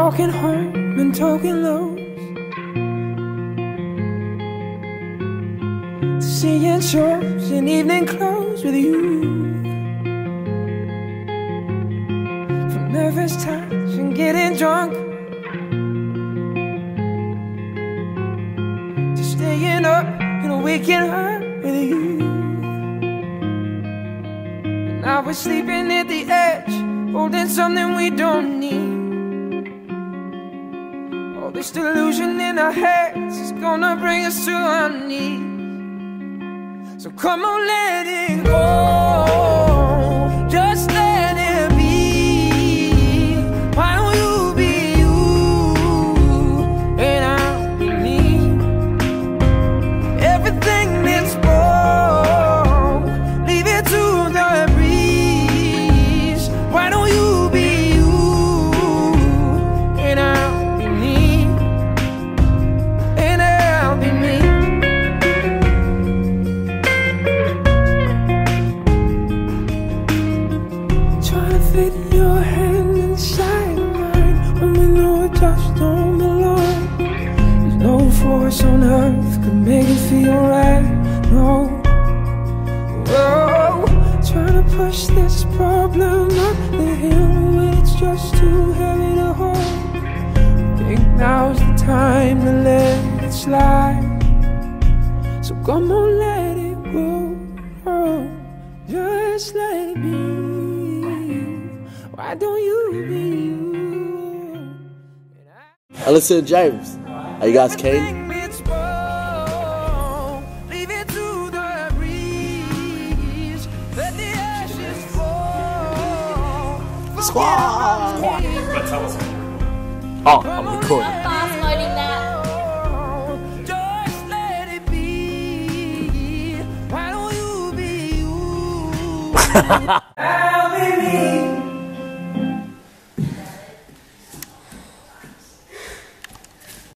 walking home and talking lows, seeing shows in evening clothes with you. From nervous touch and getting drunk, to staying up and waking up with you. And now we're sleeping at the edge, holding something we don't need. All this delusion in our heads is gonna bring us to our knees. So come on, let it go, just let it be. Why don't you be you, and I'll be me? Everything that's broke, leave it to the breeze. Why don't you be you, and I'll be me, and I'll be me. Fit your hand inside mine when we know it just don't belong. There's no force on earth could make it feel right. No, whoa, trying to push this problem up the hill when it's just too heavy to hold. I think now's the time to let it slide. So come on, let it go, oh, just let it be. Why don't you be you? Alyssa and James, are you guys keen? Leave it to the breeze. Let the ashes fall. Squad! But tell us. Oh, I'm recording. Fast loading that. Just let it be. Why don't you be you? I'll be me.